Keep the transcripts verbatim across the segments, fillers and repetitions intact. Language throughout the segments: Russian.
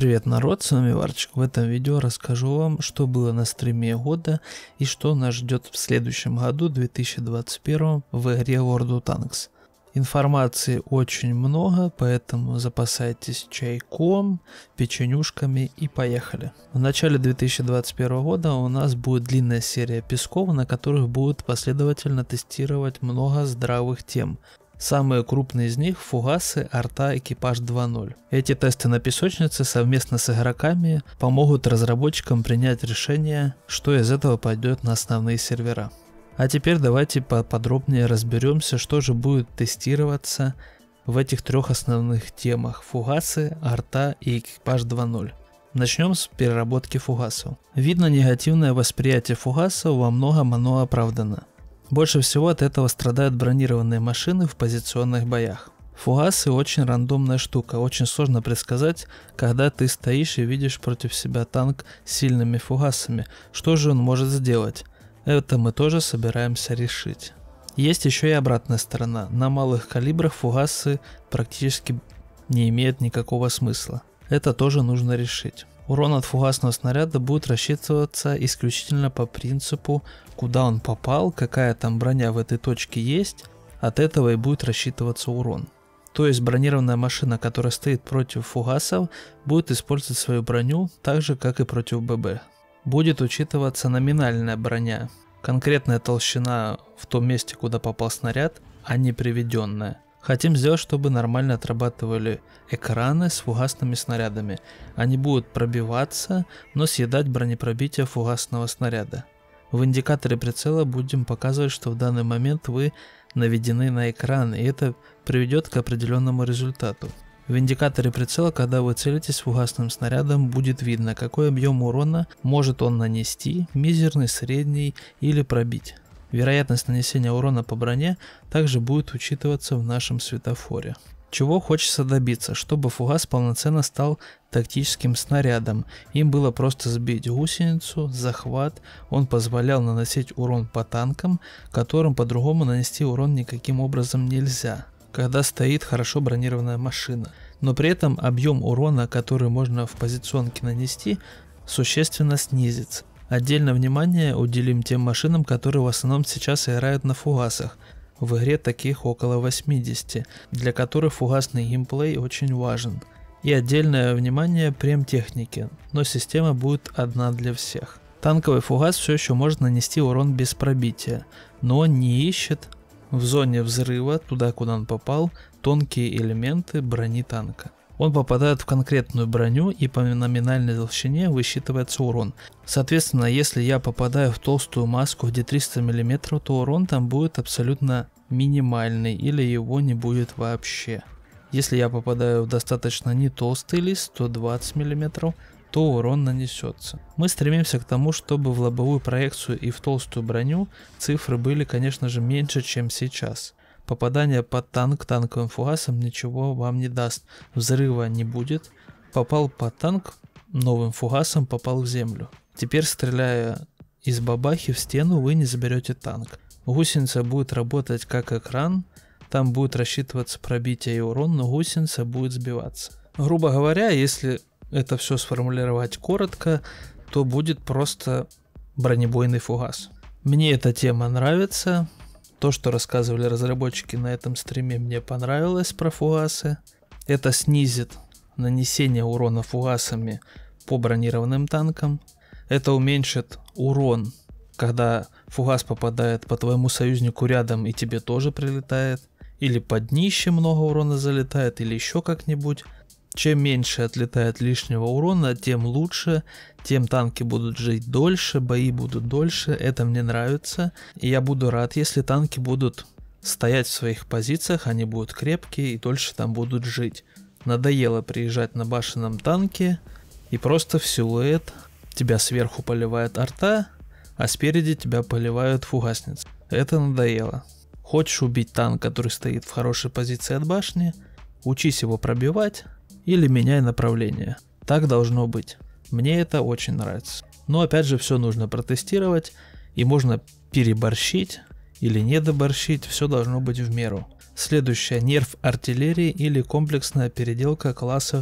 Привет, народ, с вами Варчик. В этом видео расскажу вам, что было на стриме года и что нас ждет в следующем году, две тысячи двадцать первом, в игре World of Tanks. Информации очень много, поэтому запасайтесь чайком, печенюшками и поехали. В начале две тысячи двадцать первого года у нас будет длинная серия песков, на которых будут последовательно тестировать много здравых тем. Самые крупные из них — фугасы, арта, экипаж два ноль. Эти тесты на песочнице совместно с игроками помогут разработчикам принять решение, что из этого пойдет на основные сервера. А теперь давайте поподробнее разберемся, что же будет тестироваться в этих трех основных темах: фугасы, арта и экипаж два ноль. Начнем с переработки фугасов. Видно, негативное восприятие фугасов во многом оно оправдано. Больше всего от этого страдают бронированные машины в позиционных боях. Фугасы очень рандомная штука, очень сложно предсказать, когда ты стоишь и видишь против себя танк с сильными фугасами, что же он может сделать. Это мы тоже собираемся решить. Есть еще и обратная сторона. На малых калибрах фугасы практически не имеют никакого смысла. Это тоже нужно решить. Урон от фугасного снаряда будет рассчитываться исключительно по принципу, куда он попал, какая там броня в этой точке есть, от этого и будет рассчитываться урон. То есть бронированная машина, которая стоит против фугасов, будет использовать свою броню так же, как и против ББ. Будет учитываться номинальная броня, конкретная толщина в том месте, куда попал снаряд, а не приведенная. Хотим сделать, чтобы нормально отрабатывали экраны с фугасными снарядами. Они будут пробиваться, но съедать бронепробитие фугасного снаряда. В индикаторе прицела будем показывать, что в данный момент вы наведены на экран, и это приведет к определенному результату. В индикаторе прицела, когда вы целитесь фугасным снарядом, будет видно, какой объем урона может он нанести, мизерный, средний или пробить. Вероятность нанесения урона по броне также будет учитываться в нашем светофоре. Чего хочется добиться? Чтобы фугас полноценно стал тактическим снарядом. Им было просто сбить гусеницу, захват. Он позволял наносить урон по танкам, которым по-другому нанести урон никаким образом нельзя, когда стоит хорошо бронированная машина. Но при этом объем урона, который можно в позиционке нанести, существенно снизится. Отдельное внимание уделим тем машинам, которые в основном сейчас играют на фугасах. В игре таких около восьмидесяти, для которых фугасный геймплей очень важен. И отдельное внимание прем-технике, но система будет одна для всех. Танковый фугас все еще может нанести урон без пробития, но он не ищет в зоне взрыва, туда куда он попал, тонкие элементы брони танка. Он попадает в конкретную броню, и по номинальной толщине высчитывается урон. Соответственно, если я попадаю в толстую маску, где триста миллиметров, то урон там будет абсолютно минимальный, или его не будет вообще. Если я попадаю в достаточно не толстый лист, сто двадцать миллиметров, то урон нанесется. Мы стремимся к тому, чтобы в лобовую проекцию и в толстую броню цифры были, конечно же, меньше, чем сейчас. Попадание под танк танковым фугасом ничего вам не даст, взрыва не будет. Попал под танк, новым фугасом попал в землю. Теперь, стреляя из бабахи в стену, вы не заберете танк. Гусеница будет работать как экран, там будет рассчитываться пробитие и урон, но гусеница будет сбиваться. Грубо говоря, если это все сформулировать коротко, то будет просто бронебойный фугас. Мне эта тема нравится. То, что рассказывали разработчики на этом стриме, мне понравилось про фугасы. Это снизит нанесение урона фугасами по бронированным танкам. Это уменьшит урон, когда фугас попадает по твоему союзнику рядом и тебе тоже прилетает. Или под днище много урона залетает, или еще как-нибудь. Чем меньше отлетает лишнего урона, тем лучше, тем танки будут жить дольше, бои будут дольше, это мне нравится. И я буду рад, если танки будут стоять в своих позициях, они будут крепкие и дольше там будут жить. Надоело приезжать на башенном танке и просто в силуэт тебя сверху поливает арта, а спереди тебя поливают фугасницы. Это надоело. Хочешь убить танк, который стоит в хорошей позиции от башни, учись его пробивать. Или меняй направление. Так должно быть. Мне это очень нравится. Но опять же, все нужно протестировать. И можно переборщить или недоборщить. Все должно быть в меру. Следующее: нерв артиллерии или комплексная переделка классов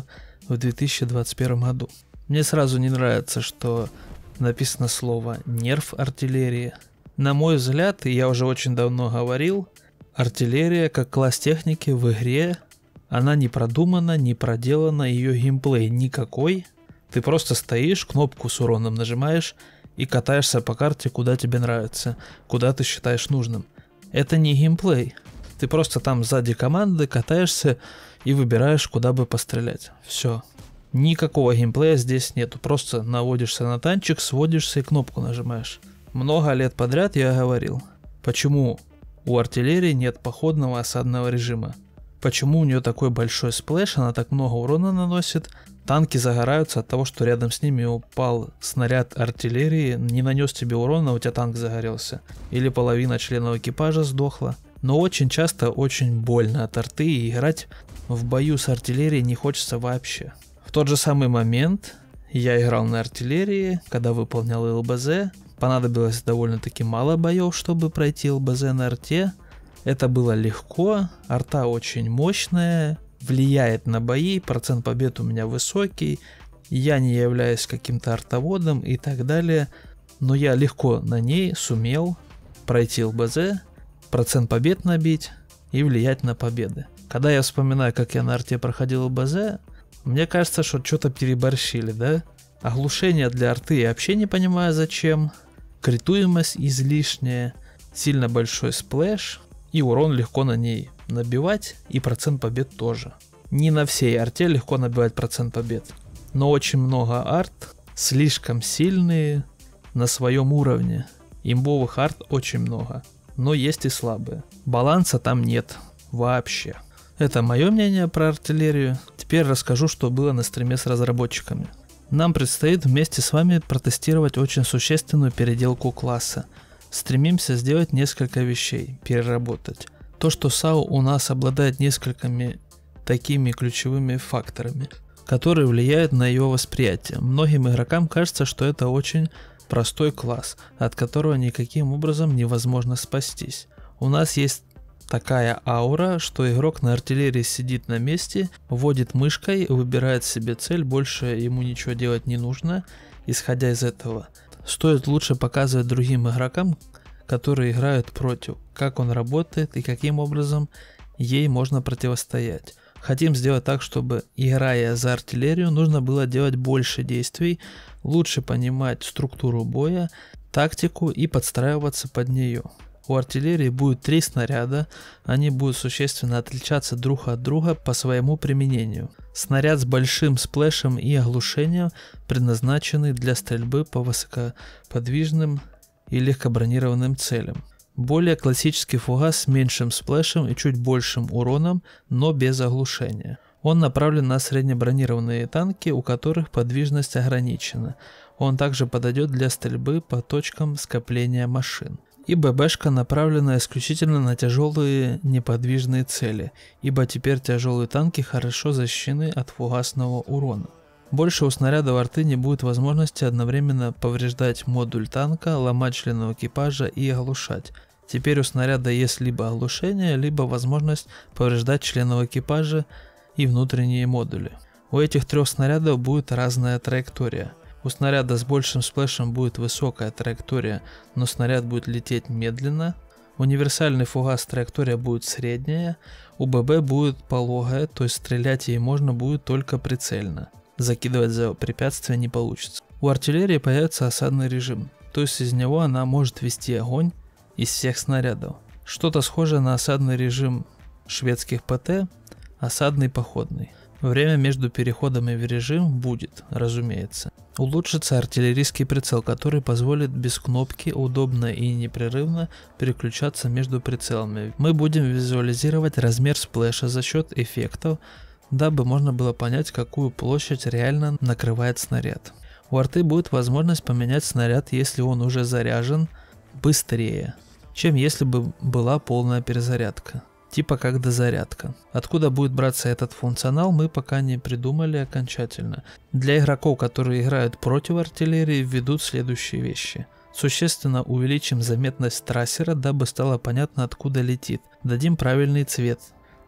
в две тысячи двадцать первом году. Мне сразу не нравится, что написано слово «нерв артиллерии». На мой взгляд, и я уже очень давно говорил, артиллерия как класс техники в игре, она не продумана, не проделана, ее геймплей никакой. Ты просто стоишь, кнопку с уроном нажимаешь и катаешься по карте, куда тебе нравится, куда ты считаешь нужным. Это не геймплей. Ты просто там сзади команды катаешься и выбираешь, куда бы пострелять. Все. Никакого геймплея здесь нету. Просто наводишься на танчик, сводишься и кнопку нажимаешь. Много лет подряд я говорил, почему у артиллерии нет походного осадного режима. Почему у нее такой большой сплэш, она так много урона наносит. Танки загораются от того, что рядом с ними упал снаряд артиллерии, не нанес тебе урона, у тебя танк загорелся. Или половина членов экипажа сдохла. Но очень часто очень больно от арты, и играть в бою с артиллерией не хочется вообще. В тот же самый момент я играл на артиллерии, когда выполнял эл бэ зэ. Понадобилось довольно-таки мало боев, чтобы пройти эл бэ зэ на арте. Это было легко, арта очень мощная, влияет на бои, процент побед у меня высокий, я не являюсь каким-то артоводом и так далее. Но я легко на ней сумел пройти эл бэ зэ, процент побед набить и влиять на победы. Когда я вспоминаю, как я на арте проходил эл бэ зэ, мне кажется, что что-то переборщили, да? Оглушение для арты я вообще не понимаю зачем. Критуемость излишняя, сильно большой сплэш, и урон легко на ней набивать, и процент побед тоже. Не на всей арте легко набивать процент побед, но очень много арт, слишком сильные на своем уровне. Имбовых арт очень много, но есть и слабые. Баланса там нет вообще. Это мое мнение про артиллерию. Теперь расскажу, что было на стриме с разработчиками. Нам предстоит вместе с вами протестировать очень существенную переделку класса. Стремимся сделать несколько вещей, переработать. То, что САУ у нас обладает несколькими такими ключевыми факторами, которые влияют на его восприятие. Многим игрокам кажется, что это очень простой класс, от которого никаким образом невозможно спастись. У нас есть такая аура, что игрок на артиллерии сидит на месте, вводит мышкой, выбирает себе цель, больше ему ничего делать не нужно. Исходя из этого, стоит лучше показывать другим игрокам, которые играют против, как он работает и каким образом ей можно противостоять. Хотим сделать так, чтобы, играя за артиллерию, нужно было делать больше действий, лучше понимать структуру боя, тактику и подстраиваться под нее. У артиллерии будет три снаряда, они будут существенно отличаться друг от друга по своему применению. Снаряд с большим сплэшем и оглушением, предназначенный для стрельбы по высокоподвижным и легкобронированным целям. Более классический фугас с меньшим сплэшем и чуть большим уроном, но без оглушения. Он направлен на среднебронированные танки, у которых подвижность ограничена. Он также подойдет для стрельбы по точкам скопления машин. И ББшка направлена исключительно на тяжелые неподвижные цели, ибо теперь тяжелые танки хорошо защищены от фугасного урона. Больше у снарядов арты не будет возможности одновременно повреждать модуль танка, ломать членов экипажа и оглушать. Теперь у снаряда есть либо оглушение, либо возможность повреждать членов экипажа и внутренние модули. У этих трех снарядов будет разная траектория. У снаряда с большим сплэшем будет высокая траектория, но снаряд будет лететь медленно. Универсальный фугас траектория будет средняя. У ББ будет пологая, то есть стрелять ей можно будет только прицельно. Закидывать за препятствия не получится. У артиллерии появится осадный режим, то есть из него она может вести огонь из всех снарядов. Что-то схожее на осадный режим шведских ПТ, осадный походный. Время между переходами в режим будет, разумеется. Улучшится артиллерийский прицел, который позволит без кнопки удобно и непрерывно переключаться между прицелами. Мы будем визуализировать размер сплэша за счет эффектов, дабы можно было понять, какую площадь реально накрывает снаряд. У арты будет возможность поменять снаряд, если он уже заряжен, быстрее, чем если бы была полная перезарядка. Типа как дозарядка. Откуда будет браться этот функционал, мы пока не придумали окончательно. Для игроков, которые играют против артиллерии, введут следующие вещи. Существенно увеличим заметность трассера, дабы стало понятно, откуда летит. Дадим правильный цвет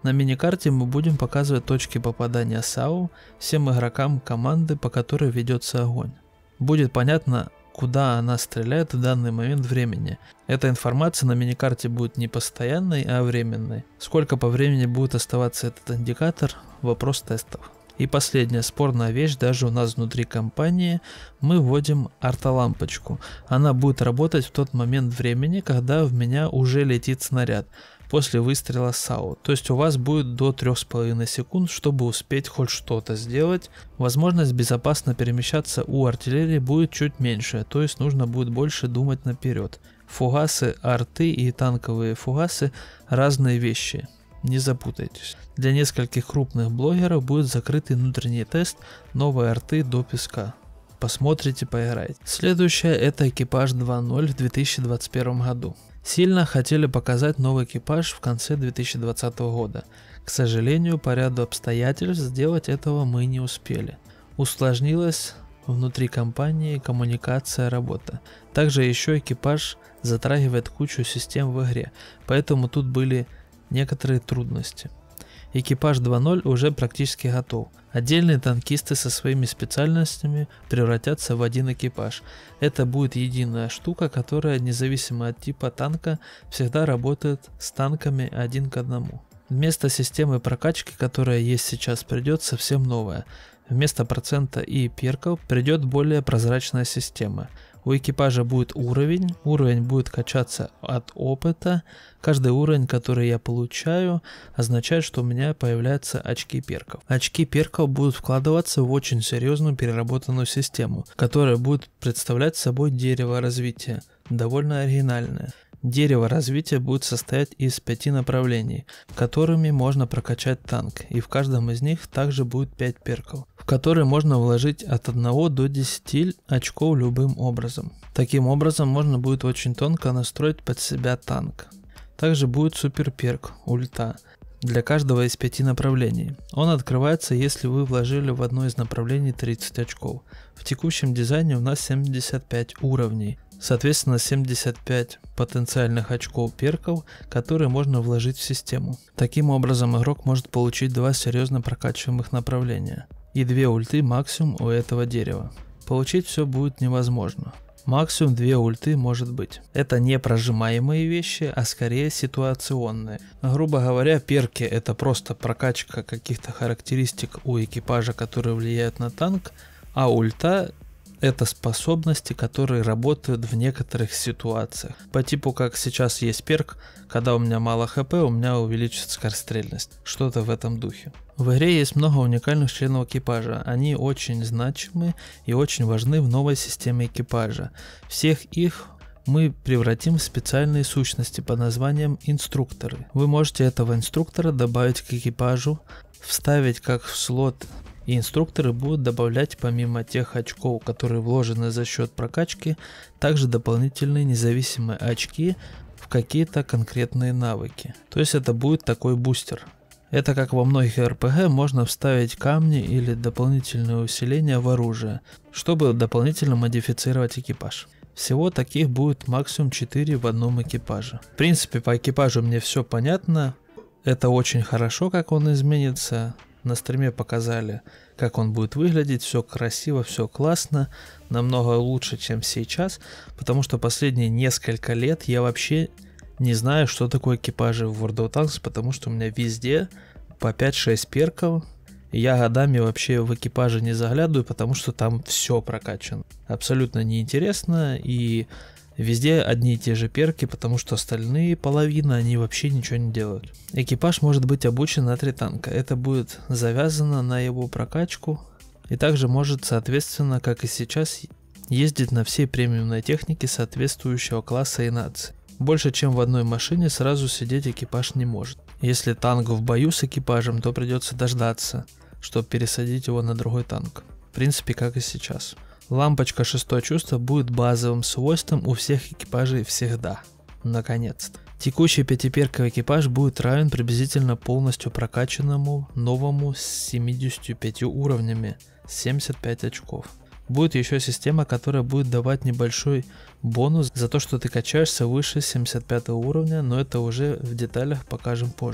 На миникарте мы будем показывать точки попадания САУ всем игрокам команды, по которой ведется огонь. Будет понятно, куда она стреляет в данный момент времени. Эта информация на миникарте будет не постоянной, а временной. Сколько по времени будет оставаться этот индикатор – вопрос тестов. И последняя спорная вещь, даже у нас внутри компании мы вводим артолампочку. Она будет работать в тот момент времени, когда в меня уже летит снаряд после выстрела САУ. То есть у вас будет до трёх с половиной секунд, чтобы успеть хоть что-то сделать. Возможность безопасно перемещаться у артиллерии будет чуть меньше, то есть нужно будет больше думать наперед. Фугасы, арты и танковые фугасы – разные вещи. Не запутайтесь. Для нескольких крупных блогеров будет закрытый внутренний тест новой арты до песка. Посмотрите, поиграйте. Следующее это экипаж два ноль в две тысячи двадцать первом году. Сильно хотели показать новый экипаж в конце две тысячи двадцатого года. К сожалению, по ряду обстоятельств сделать этого мы не успели. Усложнилась внутри компании коммуникация, работа. Также еще экипаж затрагивает кучу систем в игре, поэтому тут были некоторые трудности. Экипаж два ноль уже практически готов. Отдельные танкисты со своими специальностями превратятся в один экипаж. Это будет единая штука, которая независимо от типа танка всегда работает с танками один к одному. Вместо системы прокачки, которая есть сейчас, придет совсем новая. Вместо процента и перков придет более прозрачная система. У экипажа будет уровень, уровень будет качаться от опыта. Каждый уровень, который я получаю, означает, что у меня появляются очки перков. Очки перков будут вкладываться в очень серьезную переработанную систему, которая будет представлять собой дерево развития, довольно оригинальное. Дерево развития будет состоять из пяти направлений, которыми можно прокачать танк, и в каждом из них также будет пять перков, в которые можно вложить от одного до десяти очков любым образом. Таким образом можно будет очень тонко настроить под себя танк. Также будет супер перк, ульта, для каждого из пяти направлений. Он открывается, если вы вложили в одно из направлений тридцать очков. В текущем дизайне у нас семьдесят пять уровней. Соответственно, семьдесят пять потенциальных очков перков, которые можно вложить в систему. Таким образом, игрок может получить два серьезно прокачиваемых направления и две ульты максимум у этого дерева. Получить все будет невозможно. Максимум две ульты может быть. Это не прожимаемые вещи, а скорее ситуационные. Грубо говоря, перки это просто прокачка каких-то характеристик у экипажа, которые влияют на танк, а ульта это способности, которые работают в некоторых ситуациях. По типу как сейчас есть перк, когда у меня мало хп, у меня увеличится скорострельность. Что-то в этом духе. В игре есть много уникальных членов экипажа. Они очень значимы и очень важны в новой системе экипажа. Всех их мы превратим в специальные сущности под названием инструкторы. Вы можете этого инструктора добавить к экипажу, вставить как в слот. И инструкторы будут добавлять помимо тех очков, которые вложены за счет прокачки, также дополнительные независимые очки в какие-то конкретные навыки. То есть это будет такой бустер. Это как во многих эр пи джи можно вставить камни или дополнительные усиления в оружие, чтобы дополнительно модифицировать экипаж. Всего таких будет максимум четыре в одном экипаже. В принципе, по экипажу мне все понятно. Это очень хорошо, как он изменится. На стриме показали, как он будет выглядеть, все красиво, все классно, намного лучше, чем сейчас, потому что последние несколько лет я вообще не знаю, что такое экипажи в World of Tanks, потому что у меня везде по пять-шесть перков, и я годами вообще в экипаже не заглядываю, потому что там все прокачано. Абсолютно неинтересно, и везде одни и те же перки, потому что остальные половина, они вообще ничего не делают. Экипаж может быть обучен на три танка. Это будет завязано на его прокачку. И также может, соответственно, как и сейчас, ездить на всей премиумной технике соответствующего класса и нации. Больше чем в одной машине сразу сидеть экипаж не может. Если танк в бою с экипажем, то придется дождаться, чтобы пересадить его на другой танк. В принципе, как и сейчас. Лампочка шестое чувство будет базовым свойством у всех экипажей всегда. Наконец-то. Текущий пятиперковый экипаж будет равен приблизительно полностью прокачанному новому с семьюдесятью пятью уровнями, семьдесят пять очков. Будет еще система, которая будет давать небольшой бонус за то, что ты качаешься выше семьдесят пятого уровня, но это уже в деталях покажем позже.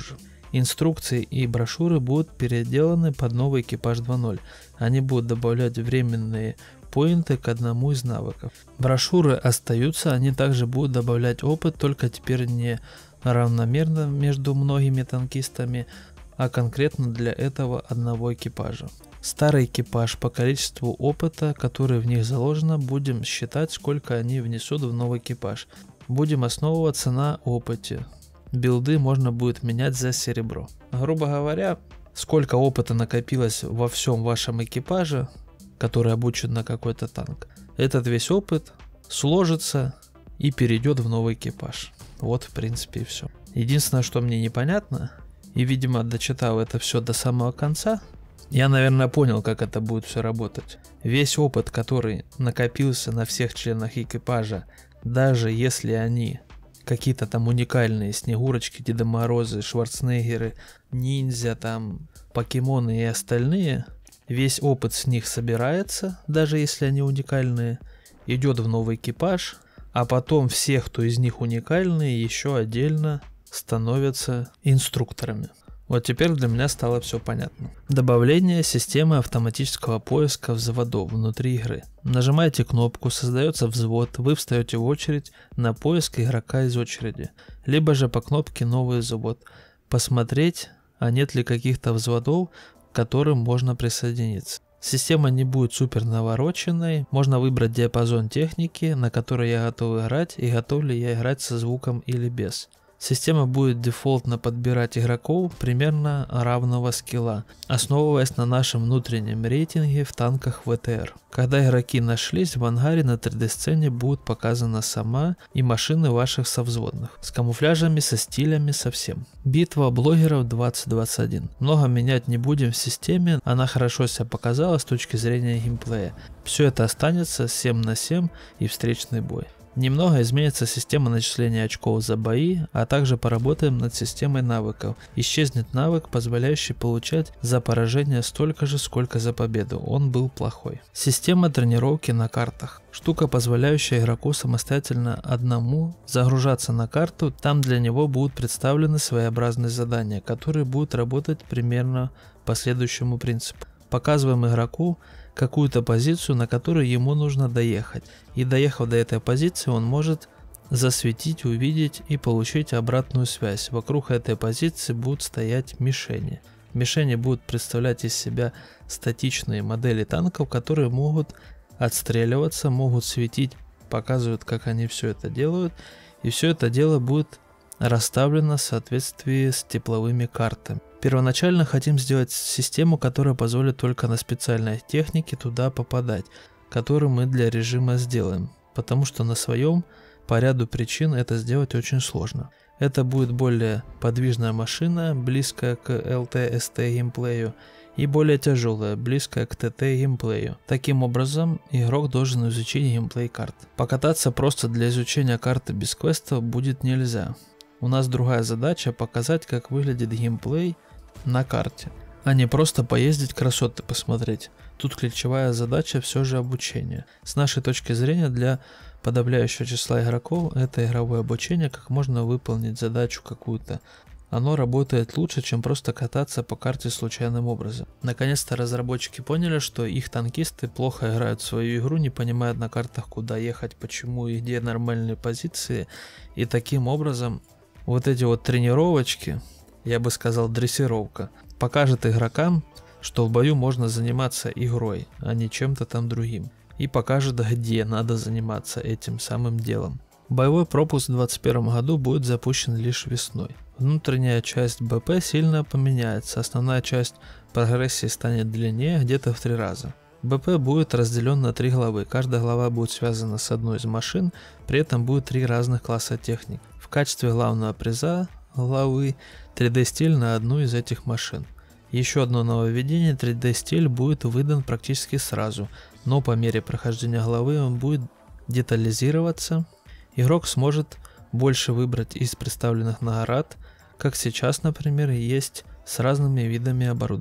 Инструкции и брошюры будут переделаны под новый экипаж два ноль. Они будут добавлять временные поинты к одному из навыков. Брошюры остаются, они также будут добавлять опыт, только теперь не равномерно между многими танкистами, а конкретно для этого одного экипажа. Старый экипаж по количеству опыта, который в них заложено, будем считать, сколько они внесут в новый экипаж. Будем основываться на опыте. Билды можно будет менять за серебро. Грубо говоря, сколько опыта накопилось во всем вашем экипаже, который обучен на какой-то танк, этот весь опыт сложится и перейдет в новый экипаж. Вот, в принципе, и все. Единственное, что мне непонятно, и, видимо, дочитав это все до самого конца, я, наверное, понял, как это будет все работать. Весь опыт, который накопился на всех членах экипажа, даже если они какие-то там уникальные Снегурочки, Деда Морозы, Шварценеггеры, ниндзя, там, покемоны и остальные, весь опыт с них собирается, даже если они уникальные, идет в новый экипаж, а потом все, кто из них уникальные, еще отдельно становятся инструкторами. Вот теперь для меня стало все понятно. Добавление системы автоматического поиска взводов внутри игры. Нажимаете кнопку, создается взвод, вы встаете в очередь на поиск игрока из очереди. Либо же по кнопке «Новый взвод» посмотреть, а нет ли каких-то взводов, к которым можно присоединиться. Система не будет супер навороченной, можно выбрать диапазон техники, на которой я готов играть, и готов ли я играть со звуком или без. Система будет дефолтно подбирать игроков примерно равного скилла, основываясь на нашем внутреннем рейтинге в танках вэ тэ эр. Когда игроки нашлись, в ангаре на три дэ сцене будет показана сама и машины ваших совзводных, с камуфляжами, со стилями, со всем. Битва блогеров двадцать двадцать один. Много менять не будем в системе, она хорошо себя показала с точки зрения геймплея. Все это останется семь на семь и встречный бой. Немного изменится система начисления очков за бои, а также поработаем над системой навыков. Исчезнет навык, позволяющий получать за поражение столько же, сколько за победу. Он был плохой. Система тренировки на картах. Штука, позволяющая игроку самостоятельно одному загружаться на карту. Там для него будут представлены своеобразные задания, которые будут работать примерно по следующему принципу. Показываем игроку какую-то позицию, на которую ему нужно доехать. И доехав до этой позиции, он может засветить, увидеть и получить обратную связь. Вокруг этой позиции будут стоять мишени. Мишени будут представлять из себя статичные модели танков, которые могут отстреливаться, могут светить, показывают, как они все это делают. И все это дело будет расставлено в соответствии с тепловыми картами. Первоначально хотим сделать систему, которая позволит только на специальной технике туда попадать, которую мы для режима сделаем, потому что на своем по ряду причин это сделать очень сложно. Это будет более подвижная машина, близкая к эл тэ эс тэ геймплею, и более тяжелая, близкая к тэ тэ геймплею. Таким образом, игрок должен изучить геймплей карт. Покататься просто для изучения карты без квестов будет нельзя. У нас другая задача — показать, как выглядит геймплей на карте, а не просто поездить красоты посмотреть. Тут ключевая задача все же обучение. С нашей точки зрения, для подавляющего числа игроков это игровое обучение, как можно выполнить задачу какую-то. Оно работает лучше, чем просто кататься по карте случайным образом. Наконец-то разработчики поняли, что их танкисты плохо играют в свою игру, не понимают на картах, куда ехать, почему и где нормальные позиции. И таким образом вот эти вот тренировочки, я бы сказал дрессировка, покажет игрокам, что в бою можно заниматься игрой, а не чем-то там другим. И покажет, где надо заниматься этим самым делом. Боевой пропуск в двадцать первом году будет запущен лишь весной. Внутренняя часть бэ пэ сильно поменяется, основная часть прогрессии станет длиннее где-то в три раза. бэ пэ будет разделен на три главы, каждая глава будет связана с одной из машин, при этом будет три разных класса техник. В качестве главного приза главы три дэ стиль на одну из этих машин. Еще одно нововведение: три дэ стиль будет выдан практически сразу, но по мере прохождения главы он будет детализироваться. Игрок сможет больше выбрать из представленных наград, как сейчас, например, есть с разными видами оборудования.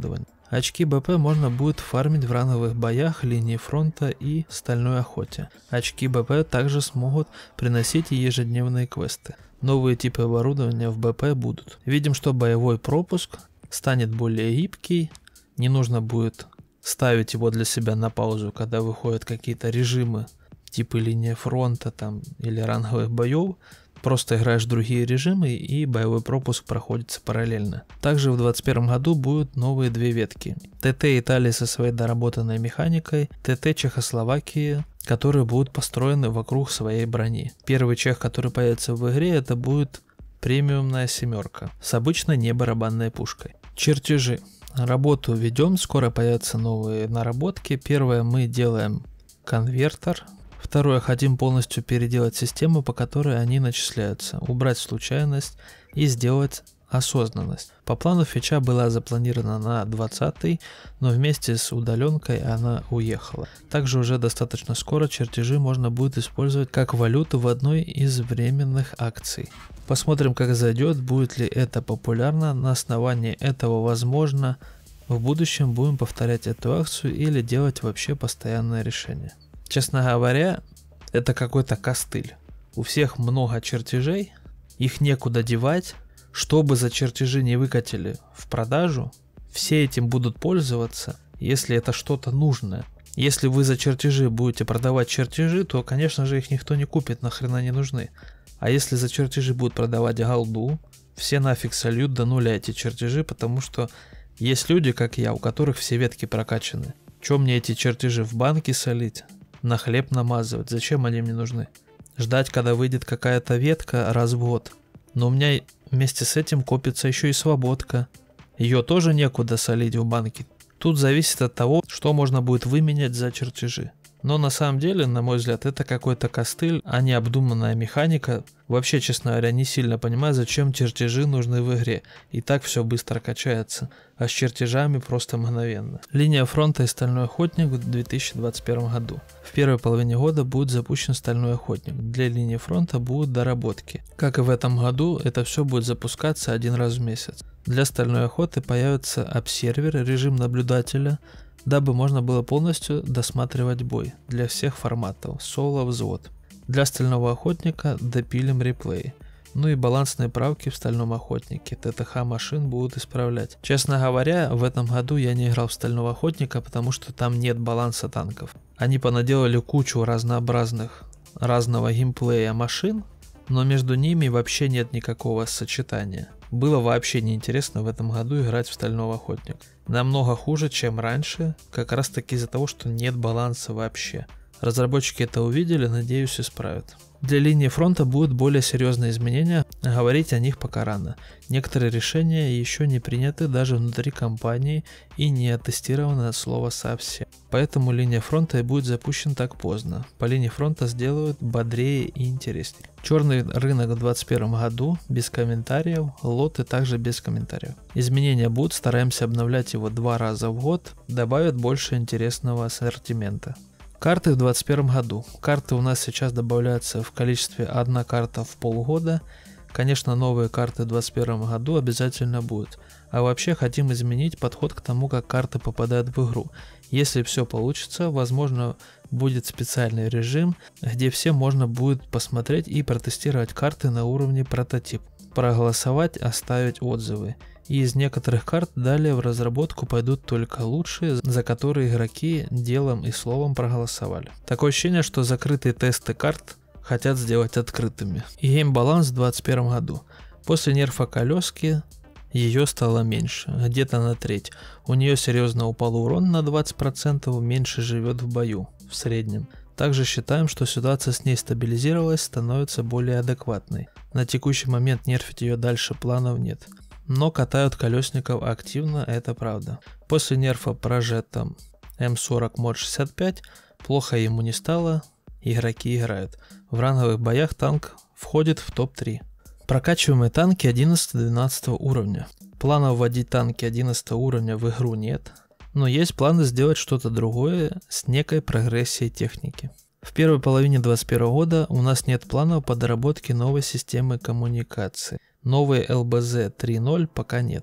Очки БП можно будет фармить в ранговых боях, линии фронта и стальной охоте. Очки БП также смогут приносить и ежедневные квесты. Новые типы оборудования в БП будут. Видим, что боевой пропуск станет более гибкий, не нужно будет ставить его для себя на паузу, когда выходят какие-то режимы типа линия фронта там или ранговых боев. Просто играешь в другие режимы и боевой пропуск проходится параллельно. Также в две тысячи двадцать первом году будут новые две ветки. ТТ Италии со своей доработанной механикой, ТТ Чехословакии, которые будут построены вокруг своей брони. Первый чех, который появится в игре, это будет премиумная семерка с обычной небарабанной пушкой. Чертежи. Работу ведем, скоро появятся новые наработки. Первое, мы делаем конвертер. Второе, хотим полностью переделать систему, по которой они начисляются, убрать случайность и сделать осознанность. По плану фича была запланирована на двадцатый, но вместе с удаленкой она уехала. Также уже достаточно скоро чертежи можно будет использовать как валюту в одной из временных акций. Посмотрим, как зайдет, будет ли это популярно. На основании этого, возможно, в будущем будем повторять эту акцию или делать вообще постоянное решение. Честно говоря, это какой-то костыль. У всех много чертежей, их некуда девать. Чтобы за чертежи не выкатили в продажу, все этим будут пользоваться, если это что-то нужное. Если вы за чертежи будете продавать чертежи, то, конечно же, их никто не купит, нахрена они нужны. А если за чертежи будут продавать голду, все нафиг сольют до нуля эти чертежи, потому что есть люди, как я, у которых все ветки прокачаны. Чё мне эти чертежи в банке солить? На хлеб намазывать? Зачем они мне нужны? Ждать, когда выйдет какая-то ветка раз в год. Но у меня вместе с этим копится еще и свободка. Ее тоже некуда солить в банке. Тут зависит от того, что можно будет выменять за чертежи. Но на самом деле, на мой взгляд, это какой-то костыль, а не обдуманная механика. Вообще, честно говоря, не сильно понимаю, зачем чертежи нужны в игре. И так все быстро качается, а с чертежами просто мгновенно. Линия фронта и Стальной Охотник в две тысячи двадцать первом году. В первой половине года будет запущен Стальной Охотник. Для линии фронта будут доработки. Как и в этом году, это все будет запускаться один раз в месяц. Для Стальной Охоты появится обсервер, режим наблюдателя, дабы можно было полностью досматривать бой для всех форматов, соло, взвод. Для Стального Охотника допилим реплей. Ну и балансные правки в Стальном Охотнике, ТТХ машин будут исправлять. Честно говоря, в этом году я не играл в Стального Охотника, потому что там нет баланса танков. Они понаделали кучу разнообразных, разного геймплея машин, но между ними вообще нет никакого сочетания. Было вообще неинтересно в этом году играть в Стального Охотника. Намного хуже, чем раньше, как раз таки из-за того, что нет баланса вообще. Разработчики это увидели, надеюсь, исправят. Для линии фронта будут более серьезные изменения, говорить о них пока рано. Некоторые решения еще не приняты даже внутри компании и не оттестированы от слова совсем. Поэтому линия фронта и будет запущена так поздно. По линии фронта сделают бодрее и интереснее. Черный рынок в двадцать первом году без комментариев, лоты также без комментариев. Изменения будут, стараемся обновлять его два раза в год, добавят больше интересного ассортимента. Карты в двадцать первом году. Карты у нас сейчас добавляются в количестве одна карта в полгода. Конечно, новые карты в двадцать первом году обязательно будут. А вообще хотим изменить подход к тому, как карты попадают в игру. Если все получится, возможно, будет специальный режим, где все можно будет посмотреть и протестировать карты на уровне прототип. Проголосовать, оставить отзывы. И из некоторых карт далее в разработку пойдут только лучшие, за которые игроки делом и словом проголосовали. Такое ощущение, что закрытые тесты карт хотят сделать открытыми. И геймбаланс в двадцать первом году. После нерфа колески ее стало меньше, где-то на треть. У нее серьезно упал урон на двадцать процентов, меньше живет в бою в среднем. Также считаем, что ситуация с ней стабилизировалась, становится более адекватной. На текущий момент нерфить ее дальше планов нет. Но катают колесников активно, это правда. После нерфа прожета эм сорок мод шестьдесят пять плохо ему не стало, игроки играют. В ранговых боях танк входит в топ три. Прокачиваемые танки одиннадцатого-двенадцатого уровня. Плана вводить танки одиннадцатого уровня в игру нет, но есть планы сделать что-то другое с некой прогрессией техники. В первой половине двадцать первого года у нас нет планов по доработке новой системы коммуникации. Новые эл бэ зэ три ноль пока нет.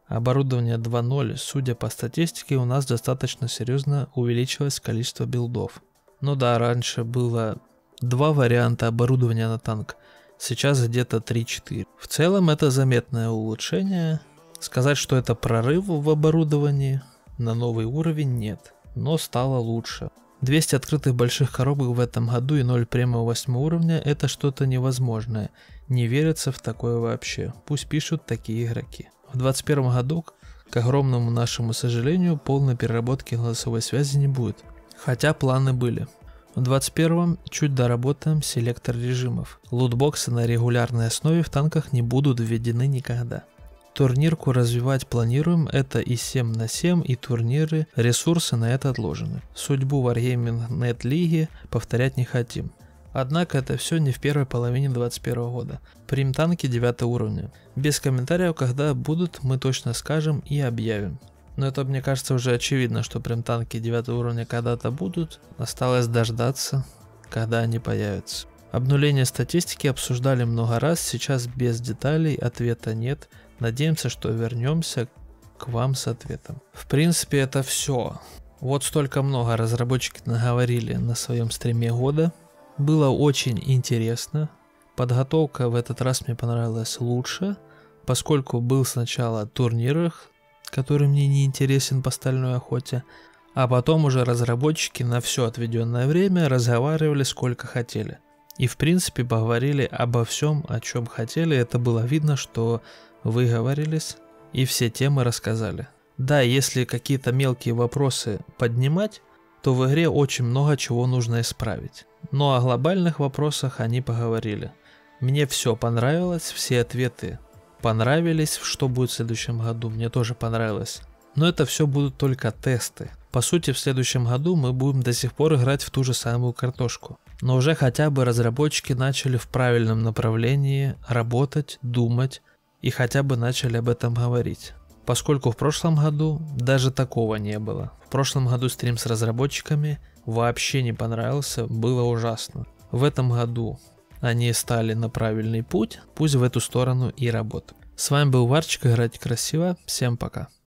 Оборудование два ноль, судя по статистике, у нас достаточно серьезно увеличилось количество билдов. Ну да, раньше было два варианта оборудования на танк, сейчас где-то три-четыре. В целом это заметное улучшение. Сказать, что это прорыв в оборудовании на новый уровень, нет, но стало лучше. двести открытых больших коробок в этом году и ноль премиум восьмого уровня — это что-то невозможное. Не верится в такое вообще. Пусть пишут такие игроки. В двадцать первом году, к огромному нашему сожалению, полной переработки голосовой связи не будет. Хотя планы были. В двадцать первом чуть доработаем селектор режимов. Лутбоксы на регулярной основе в танках не будут введены никогда. Турнирку развивать планируем, это и семь на семь, и турниры, ресурсы на это отложены. Судьбу Wargaming точка нет лиги повторять не хотим. Однако это все не в первой половине двадцать первого года. Примтанки девятого уровня. Без комментариев, когда будут, мы точно скажем и объявим. Но это, мне кажется, уже очевидно, что примтанки девятого уровня когда-то будут. Осталось дождаться, когда они появятся. Обнуление статистики обсуждали много раз, сейчас без деталей, ответа нет. Надеемся, что вернемся к вам с ответом. В принципе, это все. Вот столько много разработчики наговорили на своем стриме года. Было очень интересно. Подготовка в этот раз мне понравилась лучше, поскольку был сначала турнир, который мне не интересен по стальной охоте, а потом уже разработчики на все отведенное время разговаривали сколько хотели. И в принципе поговорили обо всем, о чем хотели. Это было видно, что выговорились и все темы рассказали. Да, если какие-то мелкие вопросы поднимать, то в игре очень много чего нужно исправить. Но о глобальных вопросах они поговорили. Мне все понравилось, все ответы понравились. Что будет в следующем году, мне тоже понравилось. Но это все будут только тесты. По сути, в следующем году мы будем до сих пор играть в ту же самую картошку. Но уже хотя бы разработчики начали в правильном направлении работать, думать и хотя бы начали об этом говорить. Поскольку в прошлом году даже такого не было. В прошлом году стрим с разработчиками вообще не понравился, было ужасно. В этом году они стали на правильный путь, пусть в эту сторону и работают. С вами был Варчик, играйте красиво, всем пока.